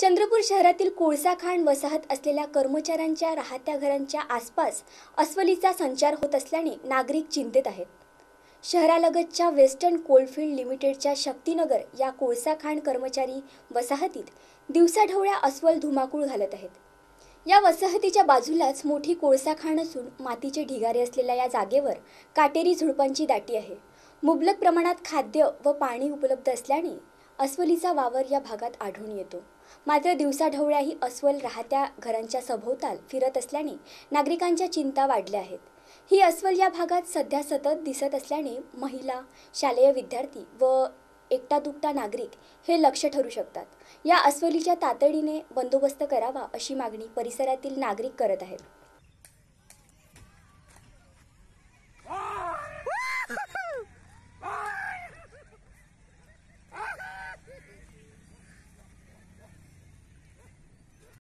चंद्रपूर शहरातील कोळसा खाण वसाहत असलेल्या कर्मचाऱ्यांच्या राहत्या घरांच्या आसपास अस्वलीचा संचार होत असल्याने नागरिक चिंतेत आहेत। शहरालगतच्या वेस्टर्न कोलफील्ड लिमिटेडच्या शक्तीनगर या कोळसा खाण कर्मचारी वसाहतीत दिवसाढवळ्या अस्वल धुमाकूळ घालत आहेत। या वसाहतीच्या बाजूलाच मोठी कोळसा खाण असून मातीचे ढिगारे असलेल्या या जागेवर काटेरी झुडपांची दाटी आहे। मुबलक प्रमाणात खाद्य व पाणी उपलब्ध असल्याने अस्वलीचा वावर या भागात आढळून येतो। मात्र दिवसाढवळ्याही अस्वल राहत्या घरांच्या सभोवताल फिरत असल्याने नागरिकांच्या चिंता वाढल्या आहेत। ही अस्वल या भागात सध्या सतत दिसत असल्याने महिला, शालेय विद्यार्थी व एकटा दुकटा नागरिक हे लक्ष्य ठरू शकतात। या अस्वलीच्या तातडीने बंदोबस्त करावा अशी मागणी परिसरातील नागरिक करत आहेत।